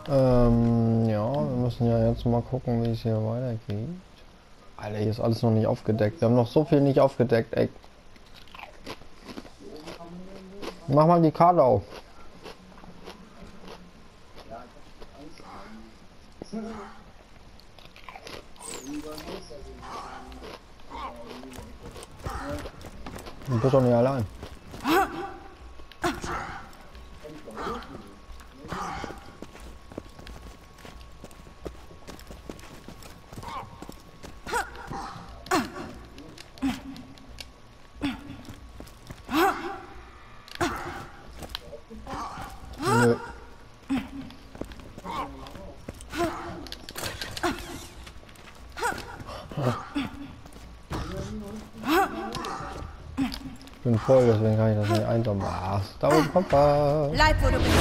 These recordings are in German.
Ja, wir müssen ja jetzt mal gucken, wie es hier weitergeht. Alter, hier ist alles noch nicht aufgedeckt. Wir haben noch so viel nicht aufgedeckt, ey. Mach mal die Karte auf. Du bist doch nicht allein. Nö. Ich bin voll, deswegen kann ich das nicht einsammeln. Ach, da oben kommt was. Bleib, wo du bist.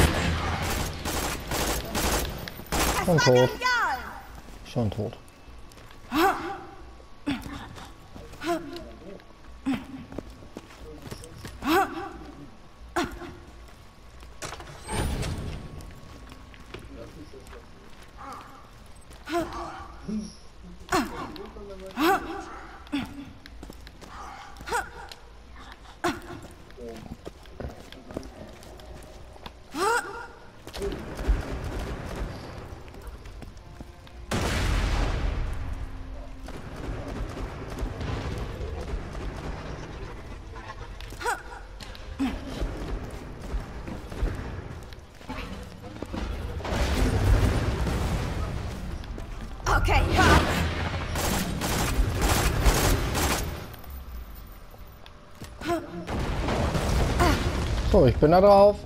Schon tot. Schon tot. Okay, hör auf. So, ich bin da drauf.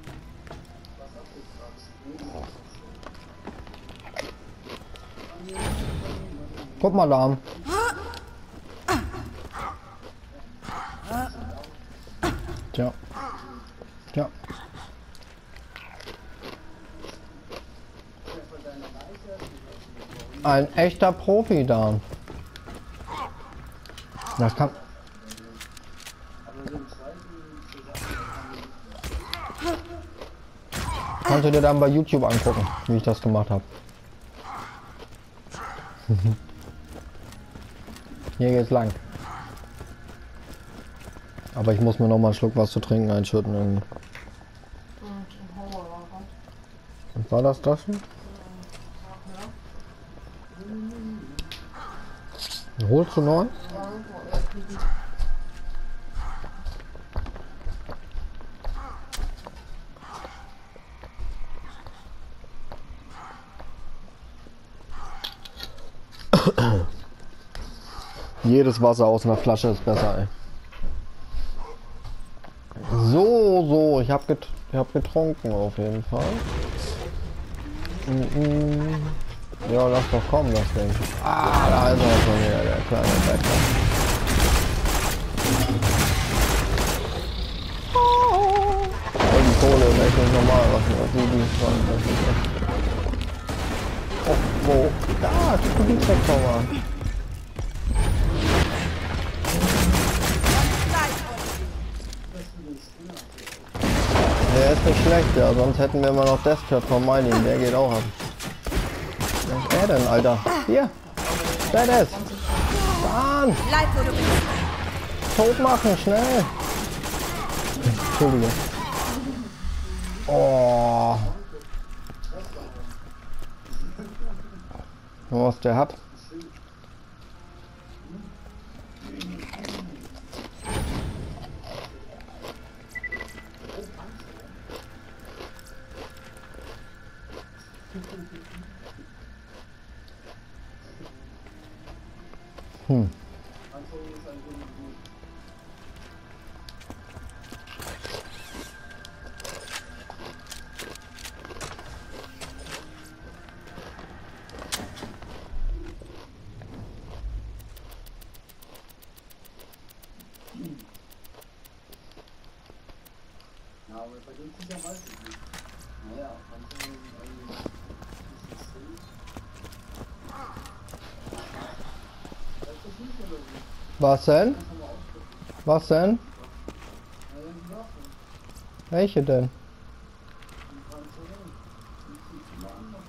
Guck mal da. Tja. Tja. Ein echter Profi da. Das kann. Kannst du dir dann bei YouTube angucken, wie ich das gemacht habe. Hier geht's lang. Aber ich muss mir noch mal einen Schluck was zu trinken einschütten irgendwie. Und war das das schon? Holst du neu? Jedes Wasser aus einer Flasche ist besser, ey. So, ich hab getrunken auf jeden Fall. Ja, lass doch kommen, das Ding. Ah, da ist er schon wieder, der kleine Bäcker. Oh, die Kohle ist echt nicht normal, was die ist. Oh, wo? Da, die Sektor. Der ist nicht schlecht, ja, sonst hätten wir immer noch Deathtrap von Mining, der geht auch ab. Was ist der denn, Alter? Hier! Der ist! Bahn! Bleib, wo du bist. Tot machen, schnell! Entschuldige. Oh! Was der hat? Was denn? Was denn? Welche denn?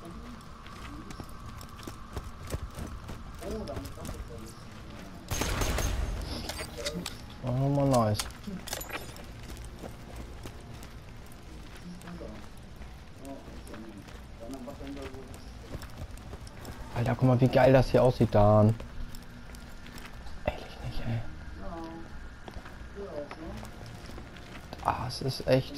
War nochmal nice. Alter, guck mal, wie geil das hier aussieht, Dan. Ehrlich nicht, ey. Ah, es ist echt.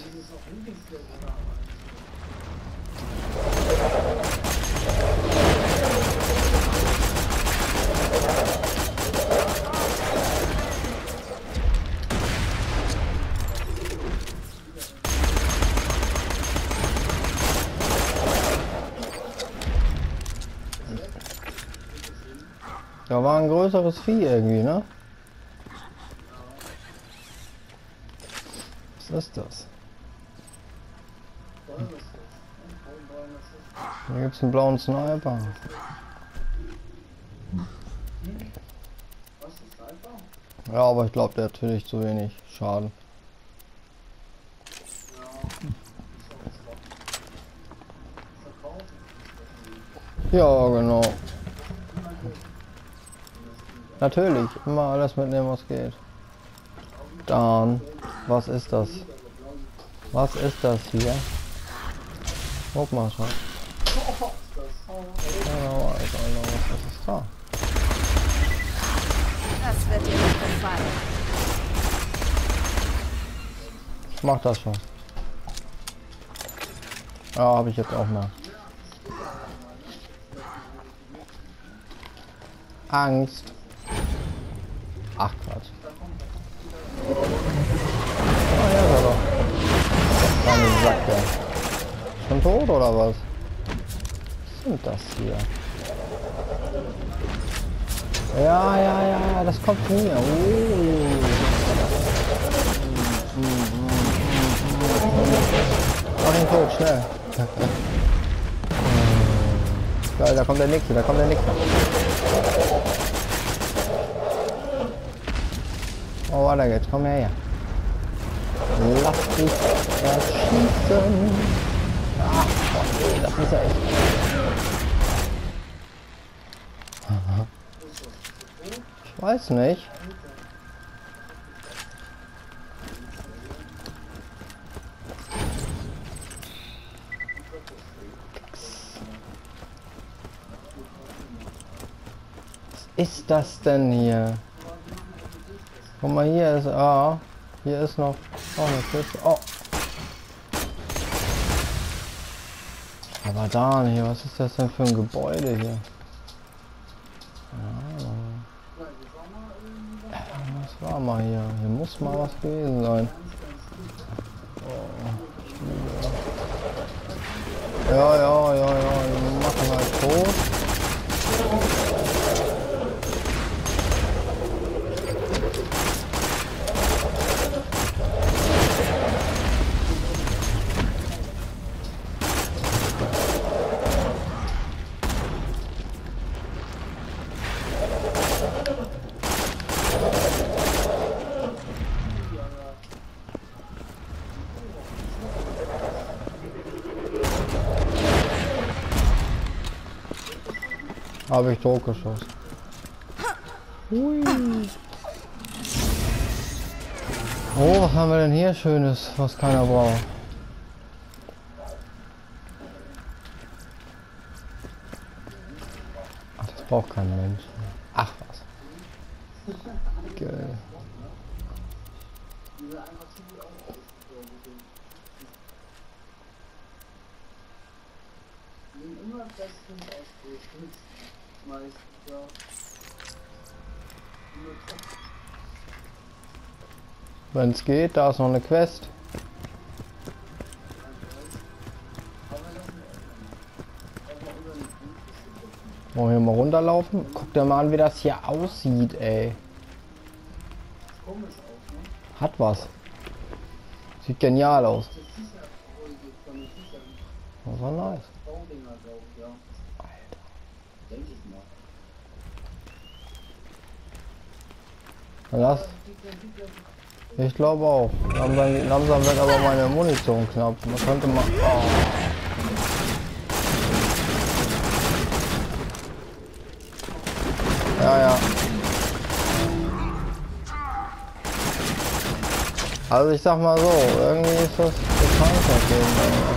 Da war ein größeres Vieh irgendwie, ne? Was ist das? Hier gibt's einen blauen Sniper. Ja, aber ich glaube, der hat natürlich zu wenig Schaden. Ja, genau. Natürlich, immer alles mitnehmen, was geht. Dann, was ist das? Was ist das hier? Guck mal schon. Ja, was ist da? Das wird dir nicht gefallen. Ich mach das schon. Ja, habe ich jetzt auch mal. Angst. Ach Quatsch. Ah ja, da doch. Dann sagt er. Schon tot oder was? Was sind das hier? Ja, das kommt von mir. Mach ihn tot, schnell. Geil, da kommt der Nächste, Oh, weiter geht's, komm her. Lass dich erschießen. Ach, Gott, das ist ja echt. Ich weiß nicht. Was ist das denn hier? Guck mal, hier ist hier ist noch eine Kiste. Oh. Aber da hier, was ist das denn für ein Gebäude hier? Was war mal hier? Hier muss mal was gewesen sein. Oh, ja, die machen halt tot. Habe ich totgeschossen. Hui. Oh, was haben wir denn hier Schönes, was keiner braucht? Ach, das braucht kein Mensch. Ach was. Geil. Wenn es geht, da ist noch eine Quest. Wollen wir hier mal runterlaufen? Guck dir mal an, wie das hier aussieht, ey. Hat was. Sieht genial aus. Das war nice. Lass. Ich glaube auch. Langsam wird aber meine Munition knapp. Man könnte mal. Oh. Ja. Also ich sag mal so, irgendwie ist das bekannt auf jeden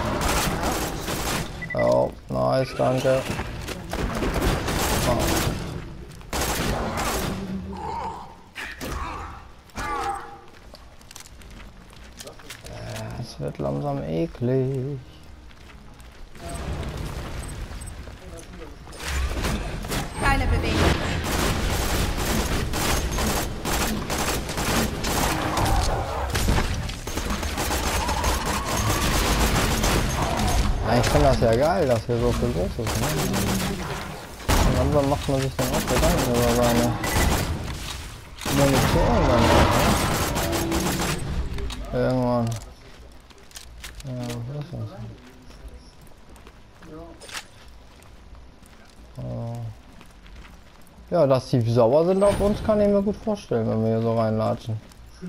Fall. Oh, nice, danke. Oh. Es wird langsam eklig. Keine Bewegung. Ja, ich finde das ja geil, dass hier so viel los ist. Ne? Und langsam macht man sich dann auch Gedanken über seine Munition dann auch, ne? Irgendwann. Ja, was ist das? Oh. Ja, dass die sauer sind auf uns, kann ich mir gut vorstellen, wenn wir hier so reinlatschen.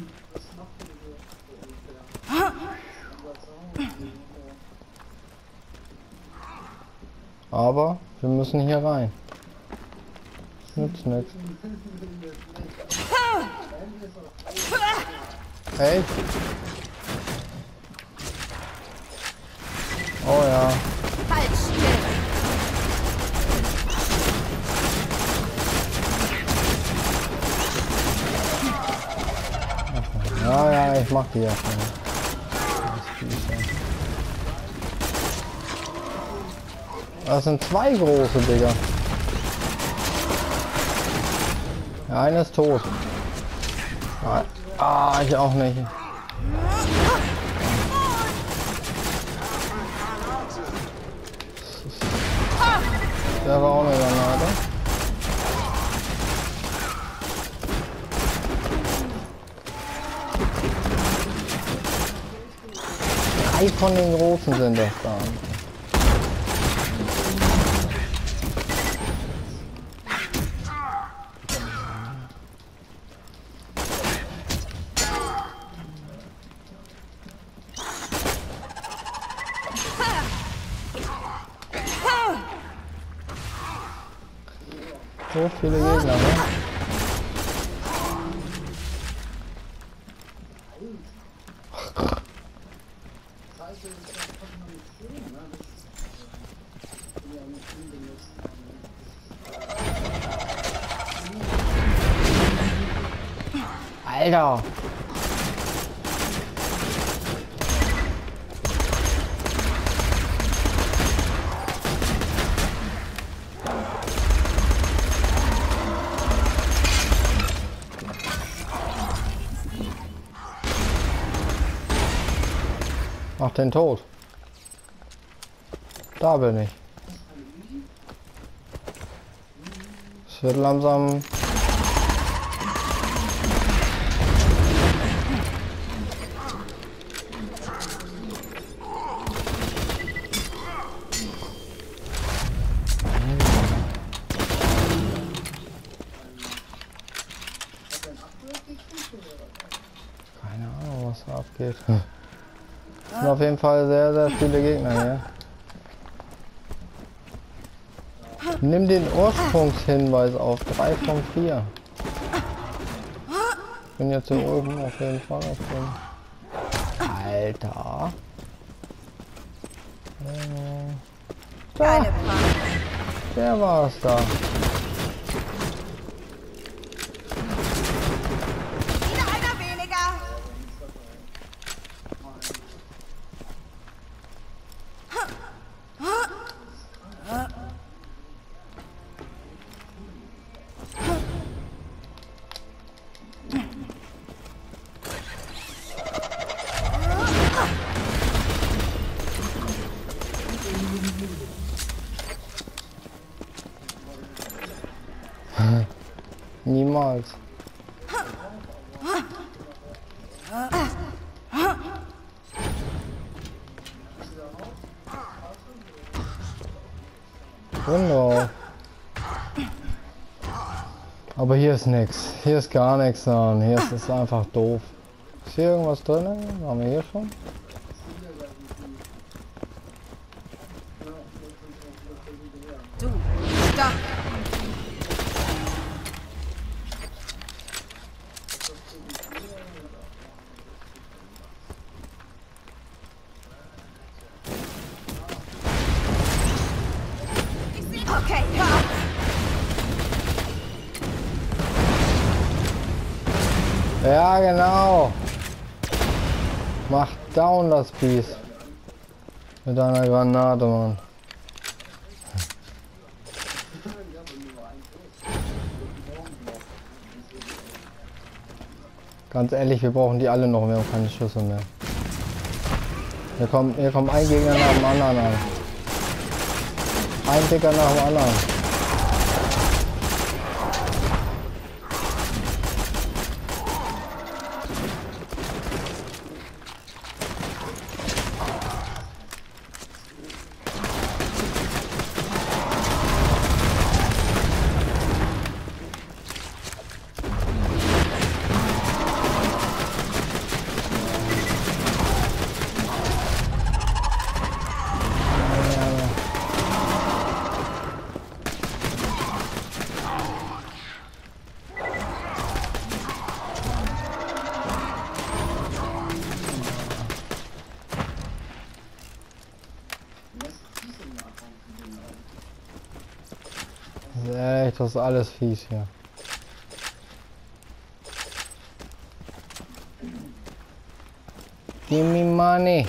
Aber wir müssen hier rein. Nützt nichts. Hey. Oh ja. Halt still. Ja, ja, ich mach die ja schnell. Das sind zwei große, Digga. Der eine ist tot. Ah, ich auch nicht. Der war auch eine Granate. Drei von den großen sind das da. So viele Gegner, ne? Alter! Mach den tot. Da bin ich. Es wird langsam. Keine Ahnung, was da abgeht. Es sind auf jeden Fall sehr, sehr viele Gegner hier. Nimm den Ursprungshinweis auf 3 von 4. Ich bin jetzt hier oben auf jeden Fall auf dem. Alter. Keine Da, Panik. der war es da. Wieder einer weniger. Niemals. Genau. Aber hier ist nichts. Hier ist gar nichts dran. Hier ist es einfach doof. Ist hier irgendwas drin? Haben wir hier schon? Du, stopp. Okay, hör auf. Ja, genau. Mach down das Biest. Mit einer Granate, Mann. Ganz ehrlich, wir brauchen die alle noch. Wir haben keine Schüsse mehr. Hier kommt ein Gegner nach dem anderen an. Ein Dicker nach dem anderen. Echt, das ist alles fies hier. Give me money.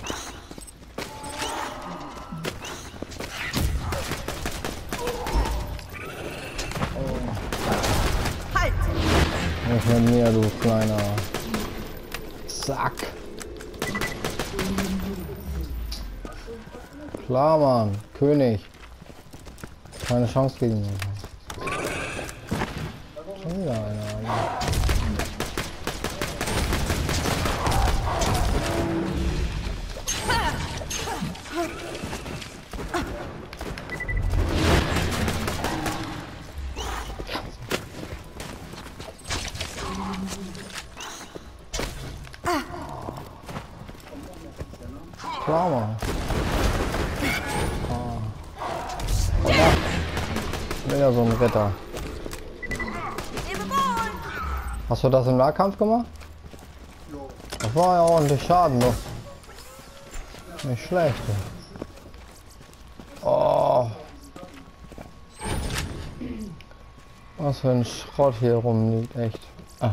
Halt! Nicht mit mir, du kleiner Sack. Klar, Mann. König. Keine Chance gegen mich. Schon wieder einer. Alter. Klar, Mann. Wieder so ein Ritter. Hast du das im Nahkampf gemacht? Das war ja ordentlich Schaden, doch. Nicht schlecht. Oh. Was für ein Schrott hier rumliegt, echt. Ah.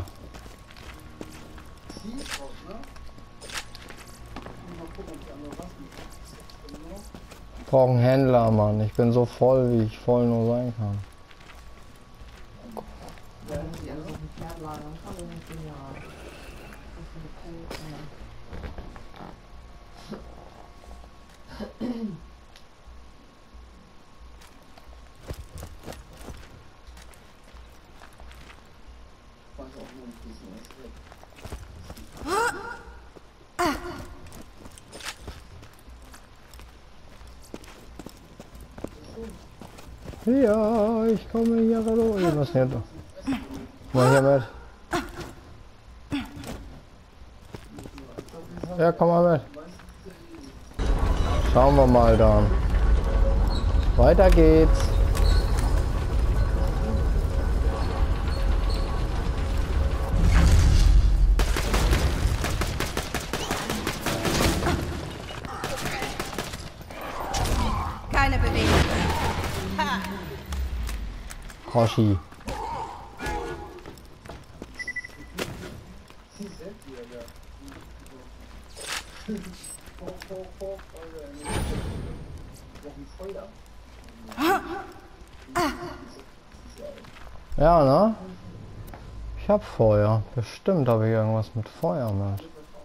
Ich brauche einen Händler, Mann. Ich bin so voll, wie ich voll nur sein kann. Ja, ich komme hier rein. Was hier? Mal hier mit. Ja, komm mal mit. Schauen wir mal dann. Weiter geht's. Keine Bewegung. Ha. Hoshi. Ja, ne? Ich hab Feuer. Bestimmt habe ich irgendwas mit Feuer mit.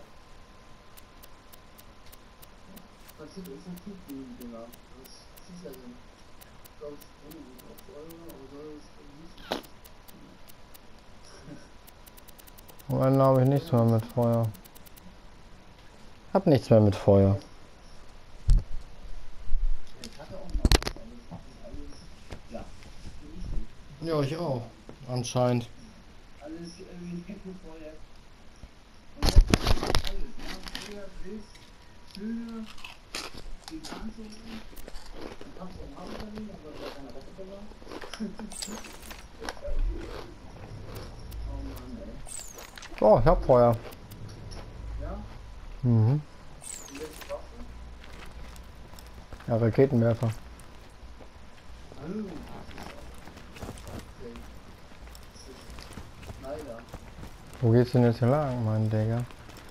Und dann habe ich nichts mehr mit Feuer. Hab nichts mehr mit Feuer. Ja, ich auch. Anscheinend. Oh, ich hab Feuer. Mhm. Ja, Raketenwerfer. Wo geht's denn jetzt hier lang, mein Digga?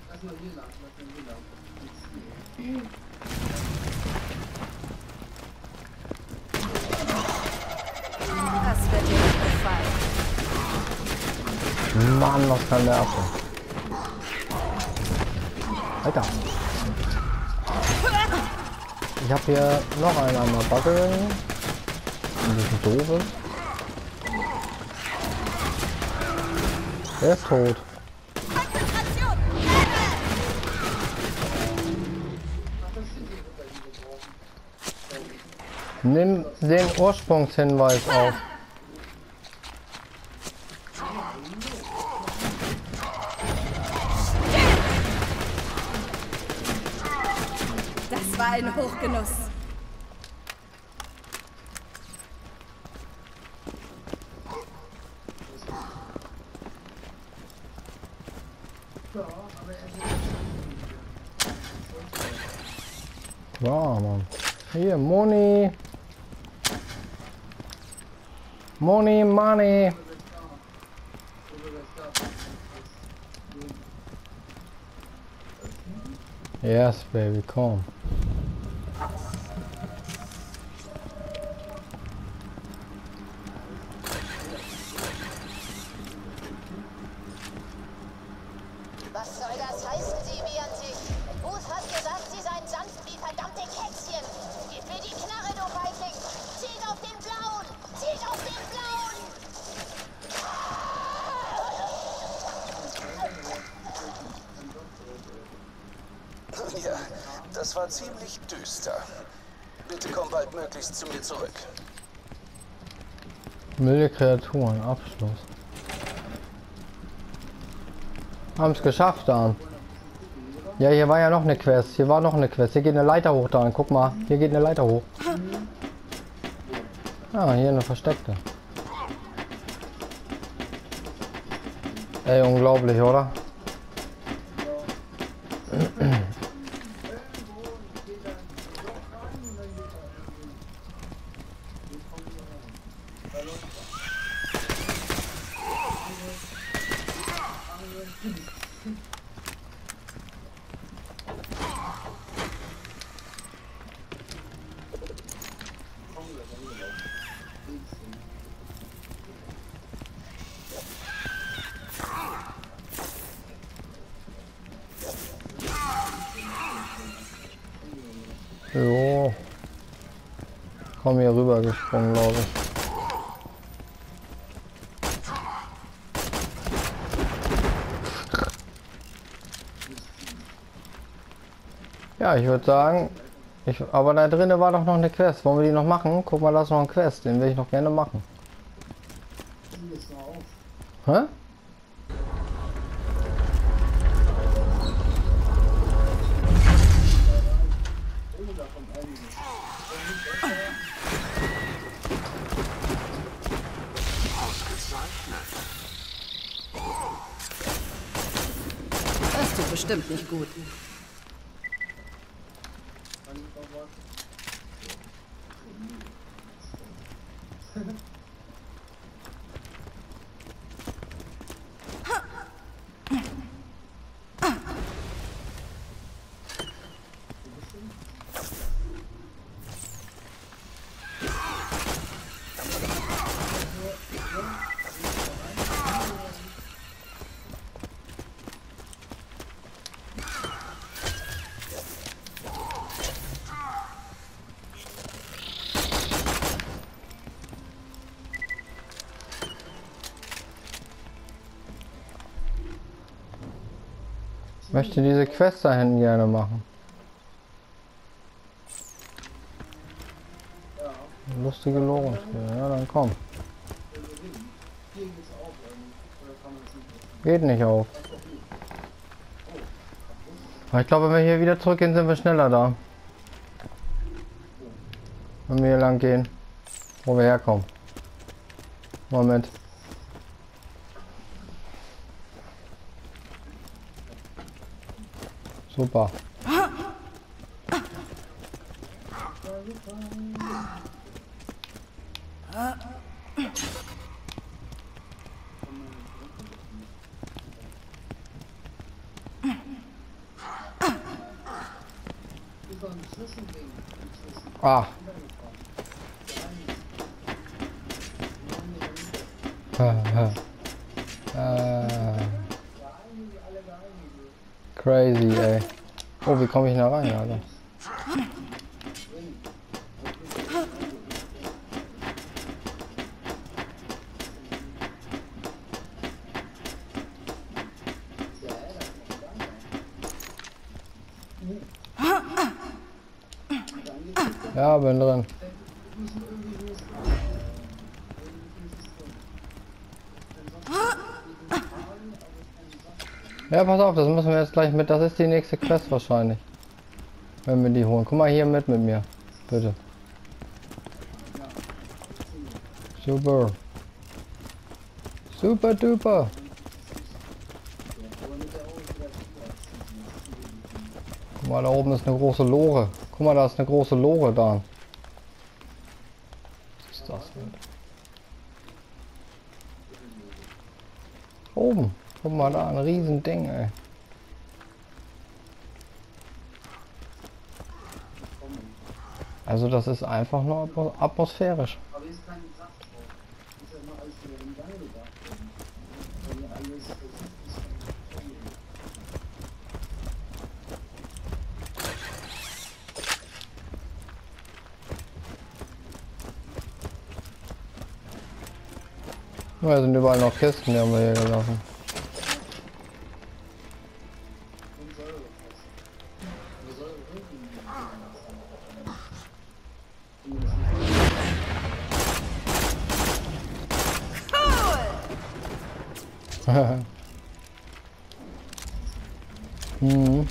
Das wird dir nicht gefallen. Mann, was kann der ab? Alter. Ich habe hier noch einen einmal Buggeln. Ein bisschen doof. Der ist tot. Konzentration! Nimm den Ursprungshinweis auf. Das war ein Hochgenuss. Ja, Mann. Hier, Moni. Moni, Money. Yes, baby, komm. Was soll das heißen, Deviantik? Ruth hat gesagt, sie seien sanft wie verdammte Kätzchen. Gib mir die Knarre, du Feigling! Zielt auf den Blauen! Zielt auf den Blauen! Ja, das war ziemlich düster. Bitte komm baldmöglichst zu mir zurück. Milde Kreaturen, Abschluss. Haben es geschafft, dann. Ja, hier war ja noch eine Quest. Hier war noch eine Quest. Hier geht eine Leiter hoch, da. Guck mal, hier geht eine Leiter hoch. Ah, hier eine versteckte. Ey, unglaublich, oder? Jo. Komm hier rüber gesprungen, glaube ich. Ja, ich würde sagen, aber da drinnen war doch noch eine Quest. Wollen wir die noch machen? Guck mal, da ist noch ein Quest, den will ich noch gerne machen. Hä? Das tut bestimmt nicht gut. Ich möchte diese Quest da hinten gerne machen. Lustige Lorenspiele, ja dann komm. Geht nicht auf. Aber ich glaube, wenn wir hier wieder zurückgehen, sind wir schneller da. Wenn wir hier lang gehen, wo wir herkommen. Moment. Super. Ah. Crazy, ey. Oh, wie komme ich da rein, Alter? Ja, bin drin. Ja, pass auf, das müssen wir jetzt gleich mit. Das ist die nächste Quest wahrscheinlich. Wenn wir die holen. Guck mal hier mit mir. Bitte. Super. Super duper. Guck mal, da oben ist eine große Lore. Guck mal, da ist eine große Lore da. Was ist das denn? Oben. Guck mal da, ein riesen Ding, ey. Also das ist einfach nur atmosphärisch. Ja, sind überall noch Kisten, die haben wir hier gelassen. Hm.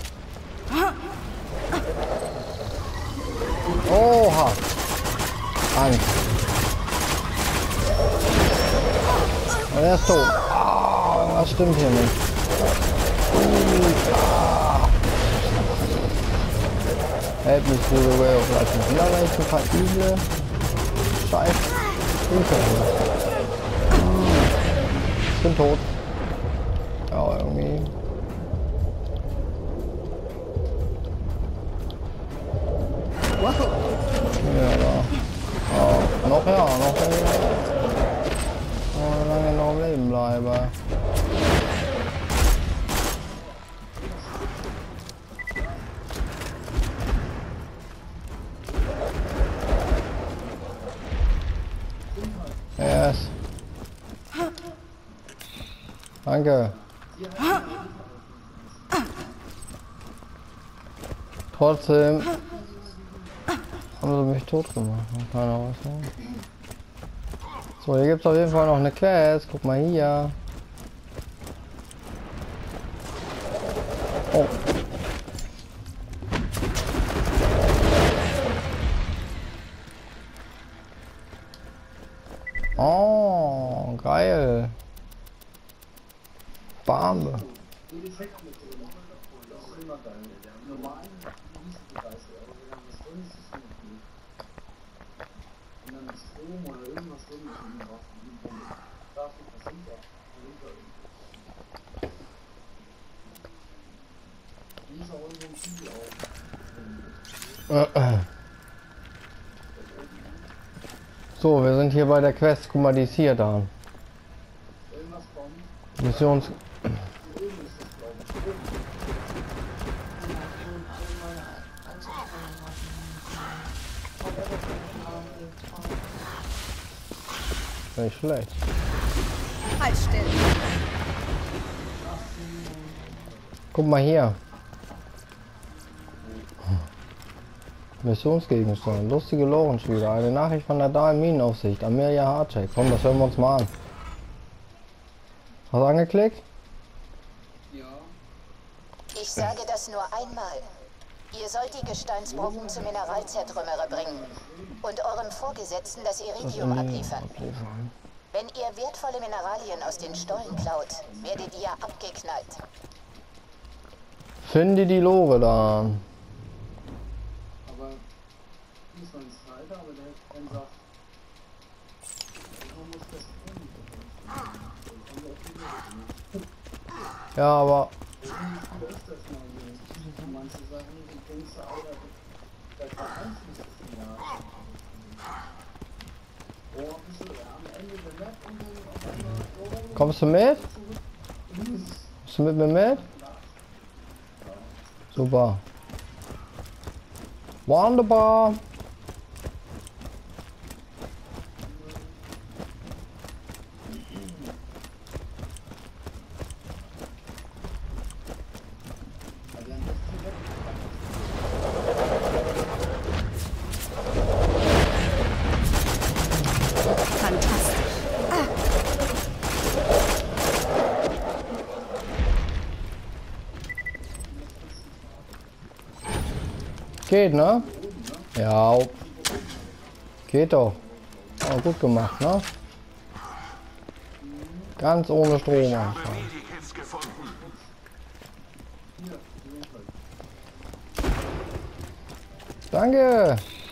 Oha! Angst. Und er ist tot. Ah, was stimmt hier nicht? Help me through the way of life. Ja, da ist ein paar üble Scheiß. Ich bin tot. Ja, irgendwie. Ja, da. Oh, noch ja, noch oh, lange noch am Leben bleiben. Yes. Danke. Trotzdem haben sie mich tot gemacht. Keiner was. So, hier gibt es auf jeden Fall noch eine Quest. Guck mal hier. Oh. Oh, geil. Bam. So, wir sind hier bei der Quest. Guck mal, die ist hier da. Missions. Nicht schlecht. Halt still. Guck mal hier. Missionsgegenstand. Lustige Lorenspieler. Eine Nachricht von der Dahlminenaufsicht. Amelia Hartcheck. Komm, das hören wir uns mal an. Hast du angeklickt? Ja. Ich sage das nur einmal. Ihr sollt die Gesteinsbrocken zum Mineralzertrümmerer bringen und euren Vorgesetzten das Iridium abliefern. Wenn ihr wertvolle Mineralien aus den Stollen klaut, werdet ihr abgeknallt. Finde die Lore da. Aber muss man ins Alter, aber der hat keinen Saft. Ja, aber... Kommst du mit? Kommst du mit mir mit? Super. Wunderbar. Geht, ne? Ja. Geht doch. Aber gut gemacht, ne? Ganz ohne Strom einfach. Danke!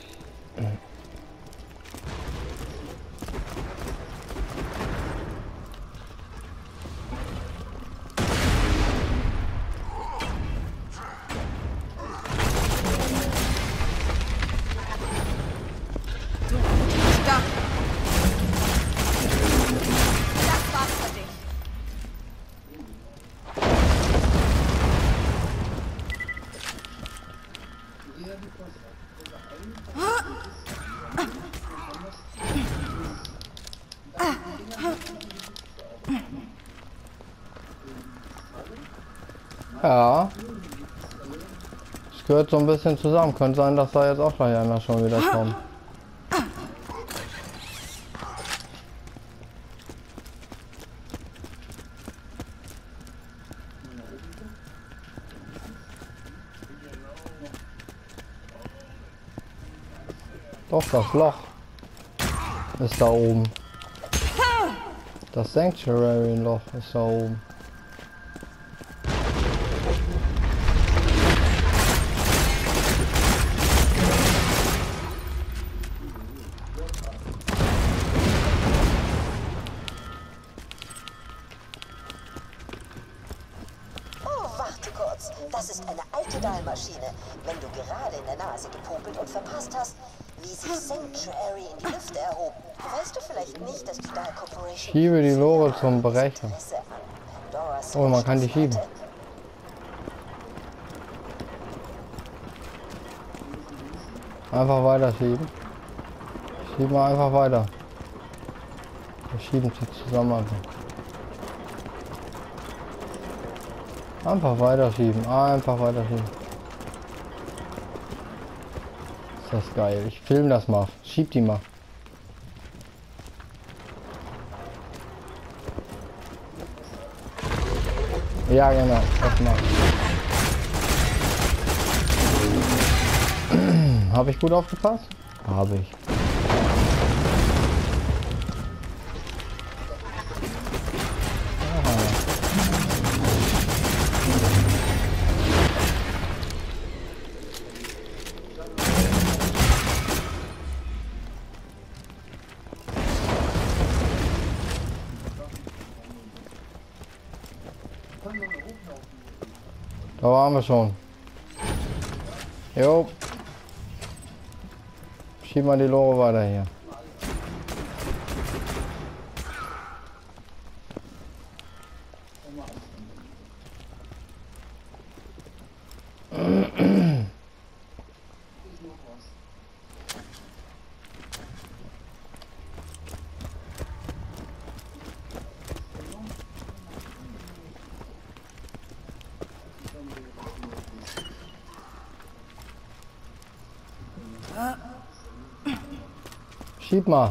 Ja. Es gehört so ein bisschen zusammen. Könnte sein, dass da jetzt auch gleich einer schon wieder kommt. Doch, das Loch ist da oben. Das Sanctuary-Loch ist da oben. Das ist eine alte Dahlmaschine. Wenn du gerade in der Nase gepopelt und verpasst hast, wie sich Sanctuary in die Lüfte erhob, weißt du vielleicht nicht, dass die Dahl Corporation... Schiebe die Lore zum Brechen. Oh, man kann die schieben. Einfach weiter schieben. Schieben wir einfach weiter. Wir schieben sie zusammen einfach. Einfach weiterschieben, einfach weiterschieben. Ist das geil. Ich film das mal. Schieb die mal. Ja, genau. Das mal. Habe ich gut aufgepasst? Habe ich. Da waren wir schon. Jo. Schieben wir die Lore weiter hier. Schieb mal.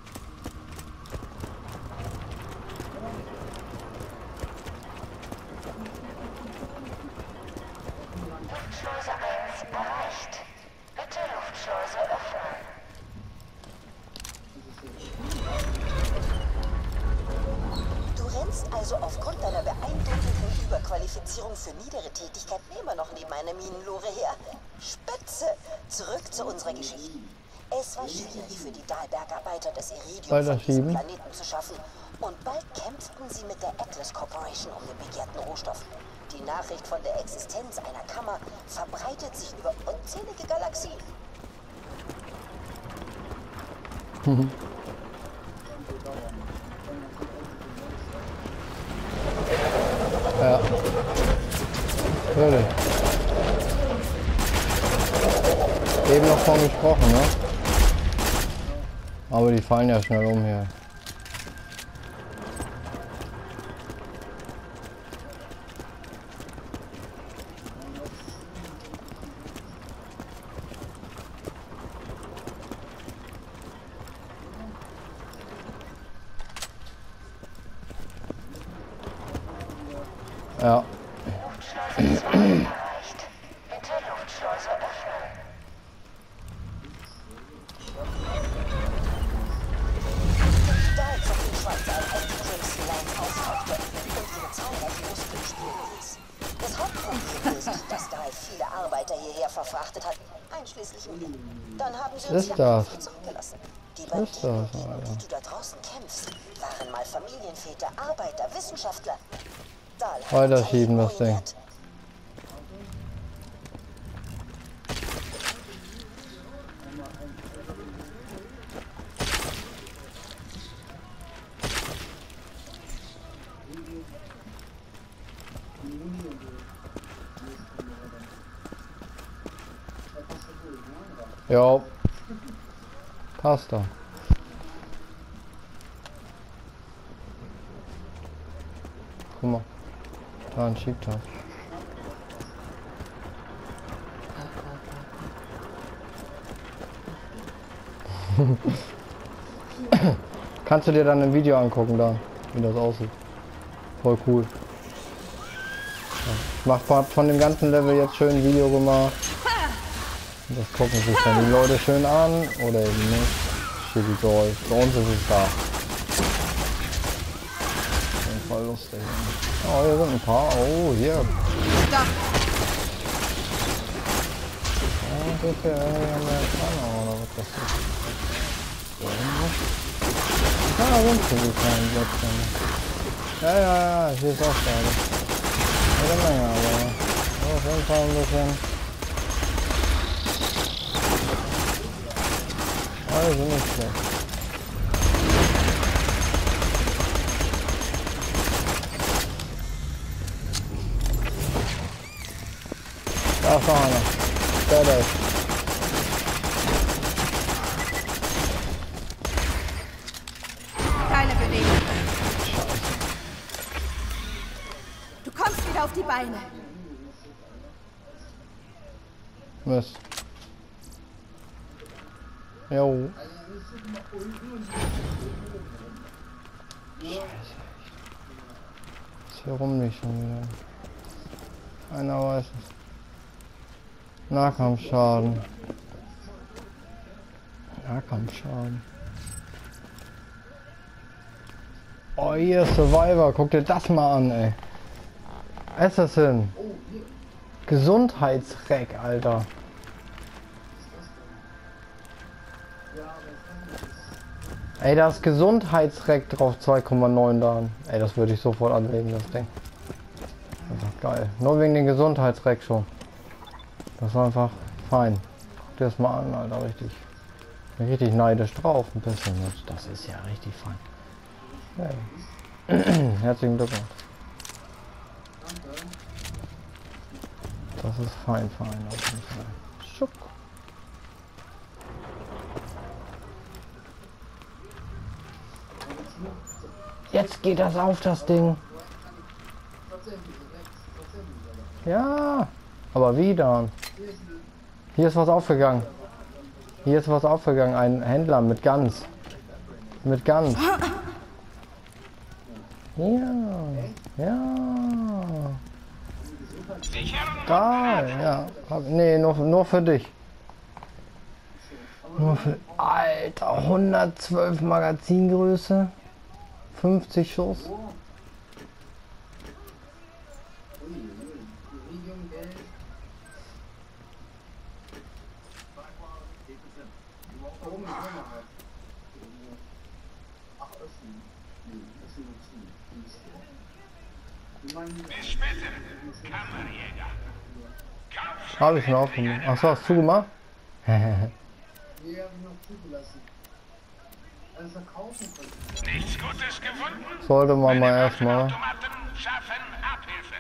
Luftschleuse 1 erreicht. Bitte Luftschleuse öffnen. Du rennst also aufgrund deiner beeindruckenden Überqualifizierung für niedere Tätigkeiten immer noch neben einer Minenlore her. Spitze! Zurück zu unserer Geschichte. Es war schwierig für die Dahlbergarbeiter, das Iridium von Weiterschieben. diesem Planeten zu schaffen. Und bald kämpften sie mit der Atlas Corporation um den begehrten Rohstoff. Die Nachricht von der Existenz einer Kammer verbreitet sich über unzählige Galaxien. Ja. Natürlich. Eben noch von gesprochen, ne? Aber die fallen ja schnell um hier. Ja. Luftschleuse 2 erreicht. Bitte Luftschleuse öffnen. Dahl zog den Schweizer als die Crimson Lines auftauchte und ihre zahlreichen Muskeln spüren ließ. Das Hauptproblem ist, dass Dahl viele Arbeiter hierher verfrachtet hat, einschließlich mir. Dann haben sie uns Ist ja das? einfach zurückgelassen. Die Ist Banditen, das, gegen Alter. die du da draußen kämpfst, waren mal Familienväter, Arbeiter, Wissenschaftler. Dahl hat Weiterschieben das Ding. ruiniert. Ja. Passt doch. Guck mal. Da ein Schiebtag. Kannst du dir dann ein Video angucken, da, wie das aussieht. Voll cool. Ja. Ich mach von dem ganzen Level jetzt schön ein Video gemacht. Und das gucken sich dann die Leute schön an oder eben nicht. Shitty Gold. Bei uns ist es da. Auf jeden Fall lustig. Oh, hier sind ein paar. Oh, hier. Da. Ja, geht hier irgendwie Amerikaner oder was das ist. Ja, sind so die kleinen Plätzchen. Ja, hier ist auch gerade. Jede Menge, aber auf jeden Fall ein bisschen. Also nicht schlecht. Da ist noch einer. Der ist. Keine Bewegung. Du kommst wieder auf die Beine. Mist. Jo. Scheiße. Ist hier rum nicht schon wieder. Einer weiß es. Nahkampfschaden. Nahkampfschaden. Oh, hier ist Survivor. Guck dir das mal an, ey. Assassin. Gesundheitsreck, Alter. Ey, da ist Gesundheitsreck drauf, 2,9 da. Ey, das würde ich sofort anlegen, das Ding. Einfach geil. Nur wegen den Gesundheitsreck schon. Das war einfach fein. Guck dir das mal an, Alter, richtig. Bin richtig neidisch drauf, ein bisschen. Das ist ja richtig fein. Hey. Herzlichen Glückwunsch. Das ist fein, auf jeden Fall. Schuck. Jetzt geht das auf, das Ding. Ja, aber wieder. Hier ist was aufgegangen. Hier ist was aufgegangen. Ein Händler mit Gans. Mit Gans. Ja, ja. Geil, ja. Nee, nur für dich. Nur für... Alter, 112 Magazingröße. 50 Schuss. Bis später, Kammerjäger. Habe ich schon aufgenommen. Achso, hast du zugemacht? Nichts Gutes gefunden? Sollte man mal Meine erstmal. Waffenautomaten schaffen Abhilfe.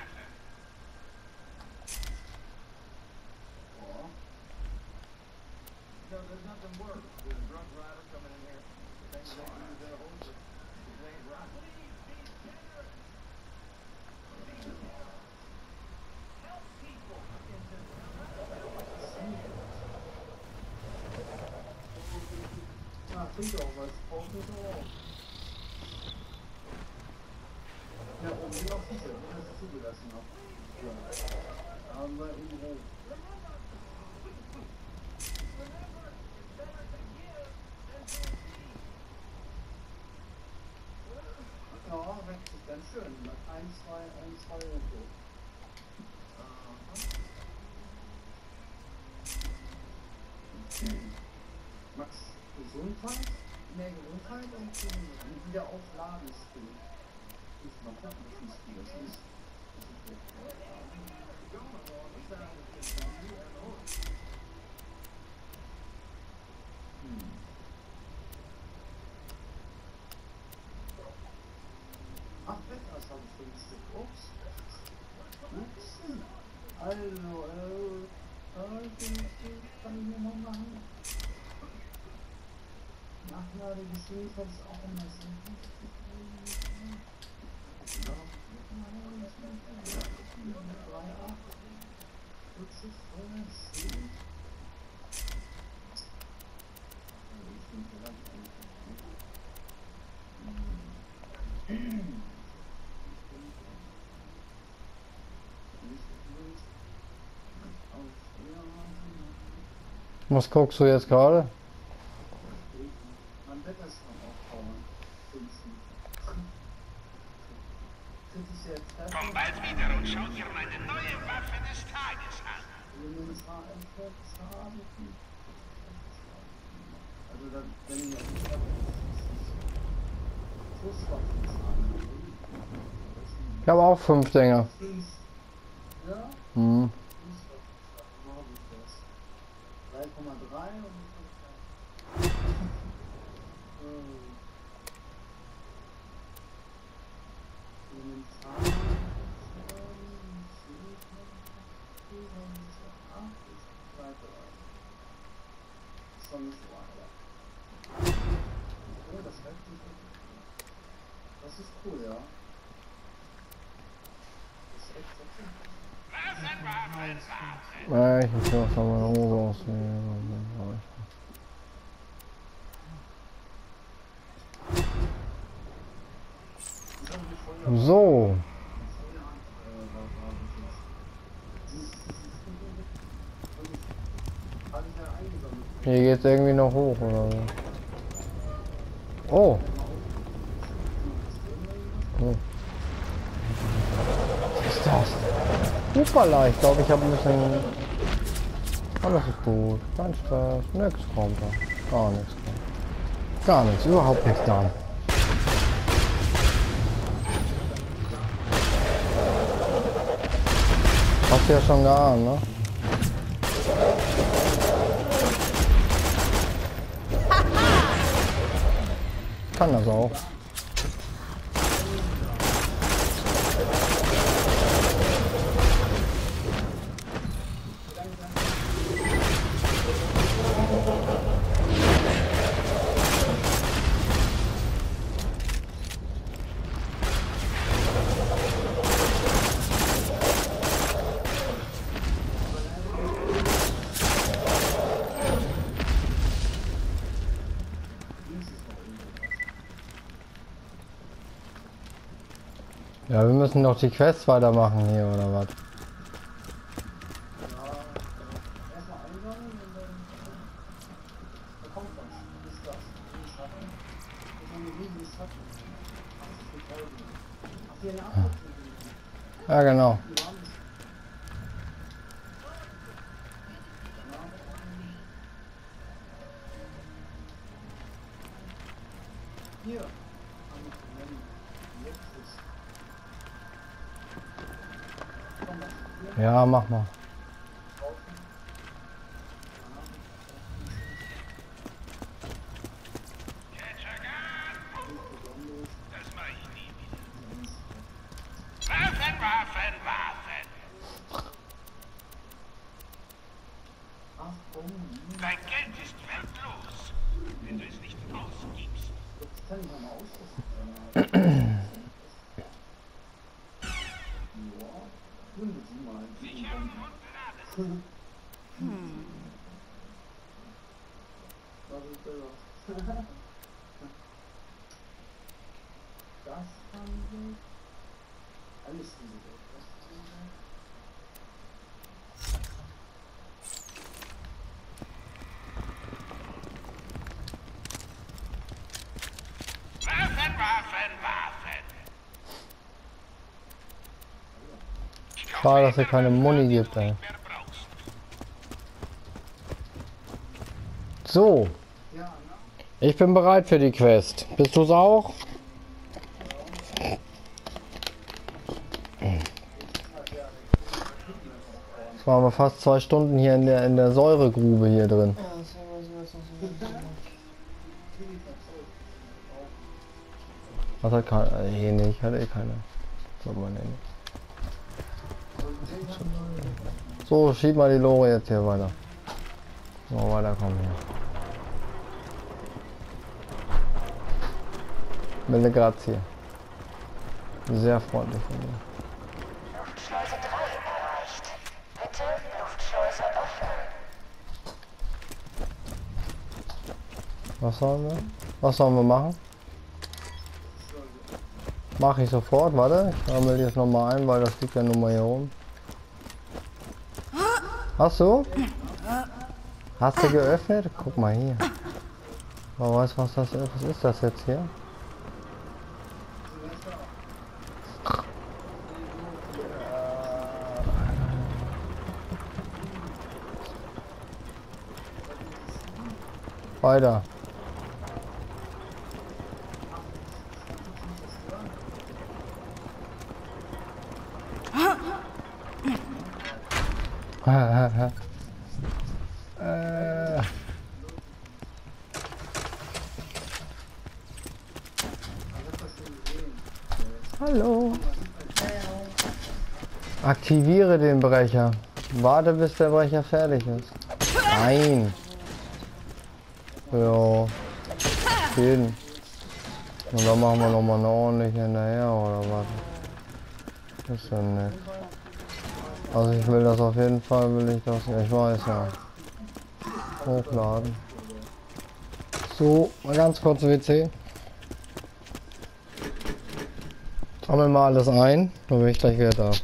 Max Gesundheit, mehr Gesundheit und wieder aufladen Skill. Ich mal gucken, wie viel Skill das ist. Ach, Wetters habe ich 5 Stück. Ups. Also, kann ich mir mal machen. Nachladegeschwindigkeit ist auch immer so. Was guckst du jetzt gerade? Mein Bett ist noch aufbauen. Komm bald wieder und schau dir meine neue Waffe des Tages an. Also dann, wenn ich auf Schusswaffen haben. Ich habe auch 5 Dinger. Ja? Hm. 3,3 und das ist cool, ja. Das ist echt Ich muss ja auch meine Hose ausziehen. So. Hier geht's irgendwie noch hoch oder so. Oh. Oh. Was ist das? Hoppala, ich glaube, ich habe ein bisschen... Alles ist gut. Kein Stress. Nix kommt da. Gar nichts kommt. Gar nichts. Überhaupt nichts da. Hast du ja schon geahnt, ne? Kann das auch. Ja, wir müssen doch die Quests weitermachen hier, oder was? Ja, genau. Hier. Wenn jetzt ist. Komm, was ist hier? Ja, mach mal. Das mache ich nie wieder. Waffen, Waffen, Waffen! Achtung, Dein Geld ist wertlos, wenn du es nicht ausgibst. jetzt kann ich nochmal ausrüsten. Ja, gründe sie mal. Sichern und laden. Was ist das? Das haben wir. Alles diese Welt. Das haben wir. Waffen, Waffen, Waffen! Schade, dass es keine Muni gibt, ey. Mehr brauchst. So, Ja, ne? ich bin bereit für die Quest. Bist du's auch? Jetzt waren wir fast 2 Stunden hier in der Säuregrube hier drin. Was hat keiner? Hier nicht, hat eh keiner. Sollte man nehmen. So, schieb mal die Lore jetzt hier weiter. Mal weiterkommen hier. Mille grazie. Sehr freundlich von dir. Luftschleuse 3 erreicht. Bitte Luftschleuse öffnen. Was sollen wir machen? Mache ich sofort, warte. Ich sammle jetzt nochmal ein, weil das liegt ja nun mal hier rum. Hast du? Hast du geöffnet? Guck mal hier. Man weiß, was das ist. Was ist das jetzt hier? Weiter. Hallo. Aktiviere den Brecher. Warte, bis der Brecher fertig ist. Nein. Ja. Jeden. Und dann machen wir noch mal eine ordentliche hinterher oder was? Ist denn nett. Also ich will das auf jeden Fall, will ich das, ja ich weiß ja. Hochladen. So, mal ganz kurz WC. Sammeln mal alles ein, dann bin ich gleich wieder da.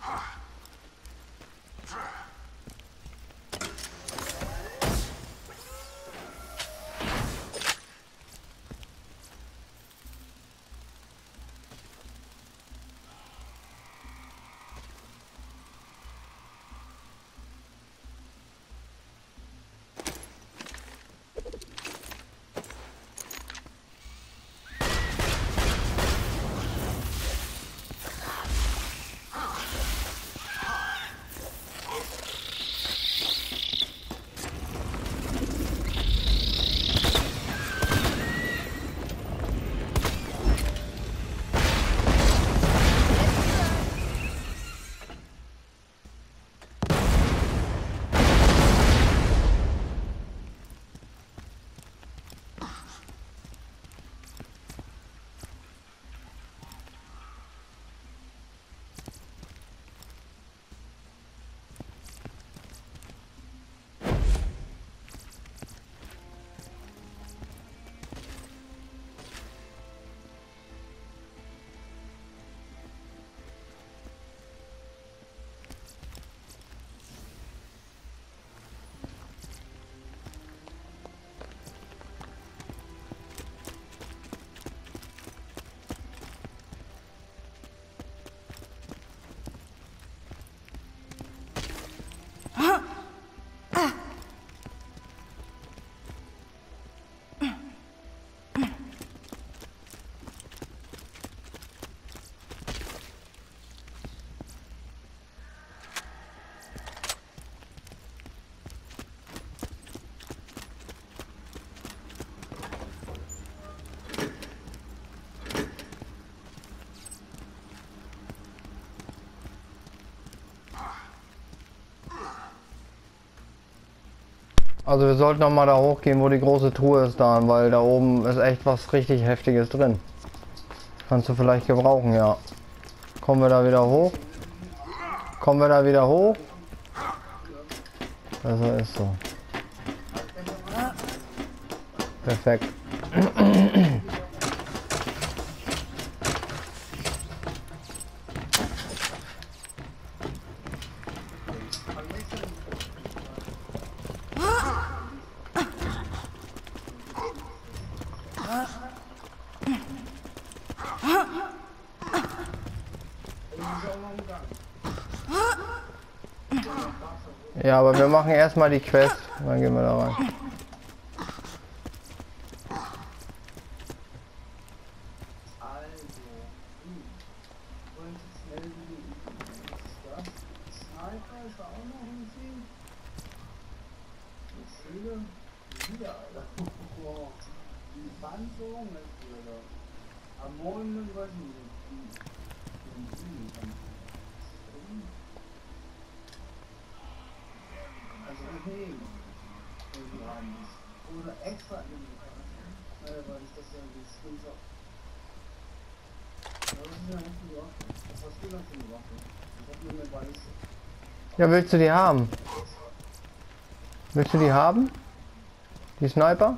Also wir sollten noch mal da hochgehen, wo die große Truhe ist da, weil da oben ist echt was richtig Heftiges drin. Kannst du vielleicht gebrauchen, ja. Kommen wir da wieder hoch? Kommen wir da wieder hoch? Also ist so. Perfekt. Ja, aber wir machen erstmal die Quest, dann gehen wir da rein. Oder extra in den weil ich das ja wie Screenshot. Das ist ja nicht die Waffe. Was hast du denn für eine Waffe? Ich hab nur eine weiße. Ja, willst du die haben? Willst du die haben? Die Sniper?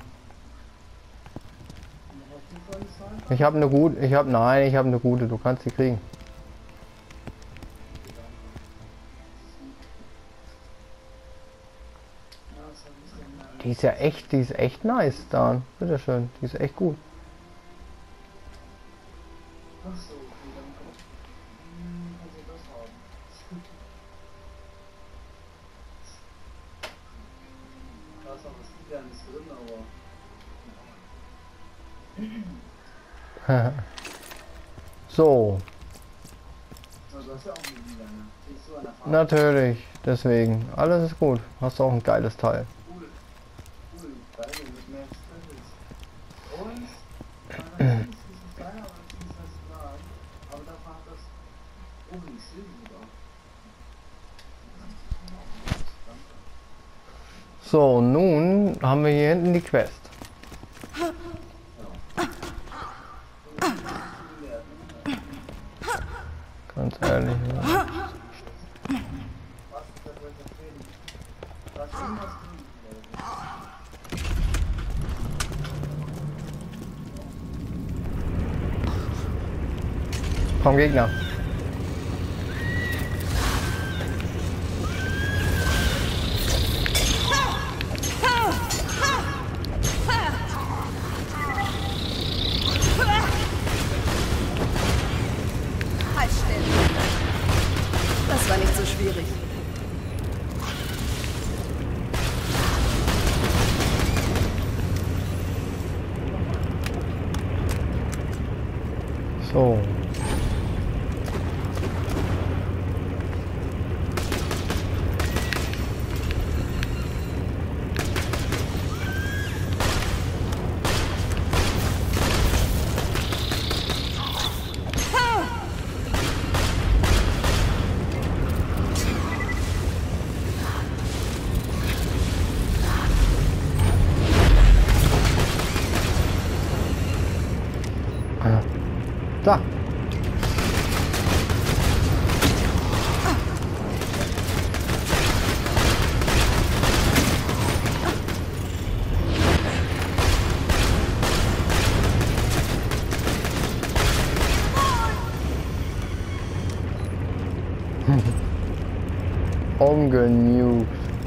Ich habe eine gute, ich habe eine gute, du kannst die kriegen. Die ist echt nice, Dan. Bitteschön, die ist echt gut. Achso, okay, dann kannst du das haben. Da ist noch was Internes drin, aber... So. Also du hast ja auch eine Liga, ne? Kriegst du an der Farbe? Natürlich, deswegen. Alles ist gut. Hast du auch ein geiles Teil. Cool, geil, mit mehr Skills. Und, das ist kleiner, aber das ist das klar. Aber da war das oben Schild sogar. So, nun haben wir hier hinten die Quest. Ganz ehrlich. Ja. Komm, Gegner. schwierig. So. Da. Umgenugt.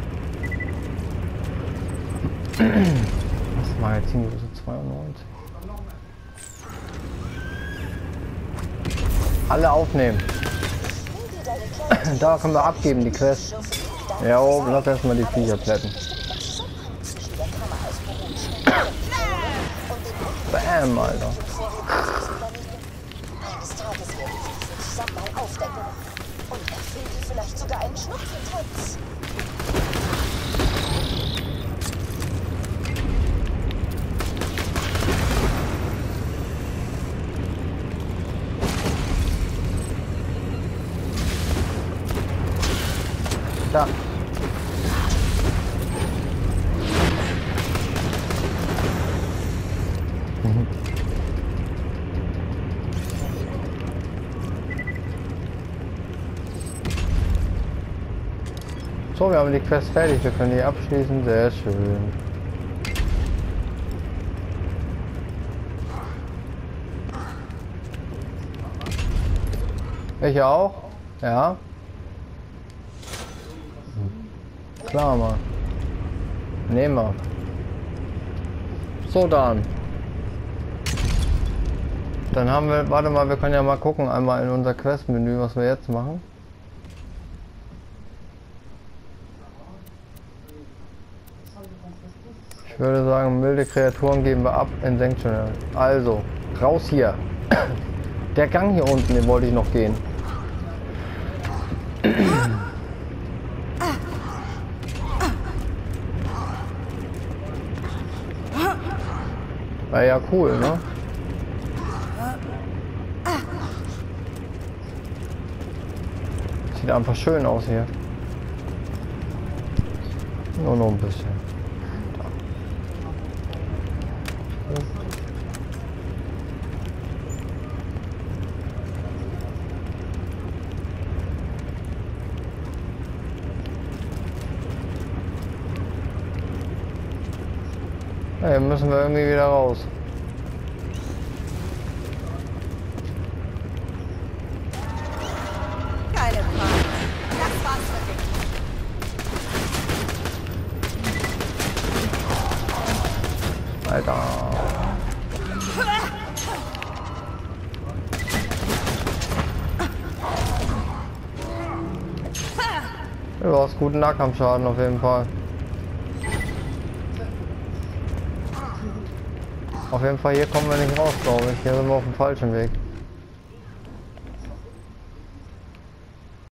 Das Magazin Größe 92. Alle aufnehmen. Da können wir abgeben, die Quest. Ja, oben, lass erstmal die Viecher plätten. Bam, Alter. Eines Tages werde ich diese zusammen mal aufdecken. Und erfüllt ihr vielleicht sogar einen Schnupfentanz. Da. So, wir haben die Quest fertig, wir können die abschließen, sehr schön. Ich auch? Ja. Klar, Mann. Nehmen wir. So, dann haben wir, warte mal, wir können ja mal gucken, einmal in unser Quest-Menü, was wir jetzt machen. Ich würde sagen, milde Kreaturen geben wir ab in Sanctuary. Also, raus hier. Der Gang hier unten, den wollte ich noch gehen. War ja cool, ne? Sieht einfach schön aus hier. Nur noch ein bisschen. Ja, hier müssen wir irgendwie wieder raus. Geile Frage. Das war's für dich. Alter. Du hast guten Nahkampfschaden auf jeden Fall. Auf jeden Fall hier kommen wir nicht raus, glaube ich. Hier sind wir auf dem falschen Weg.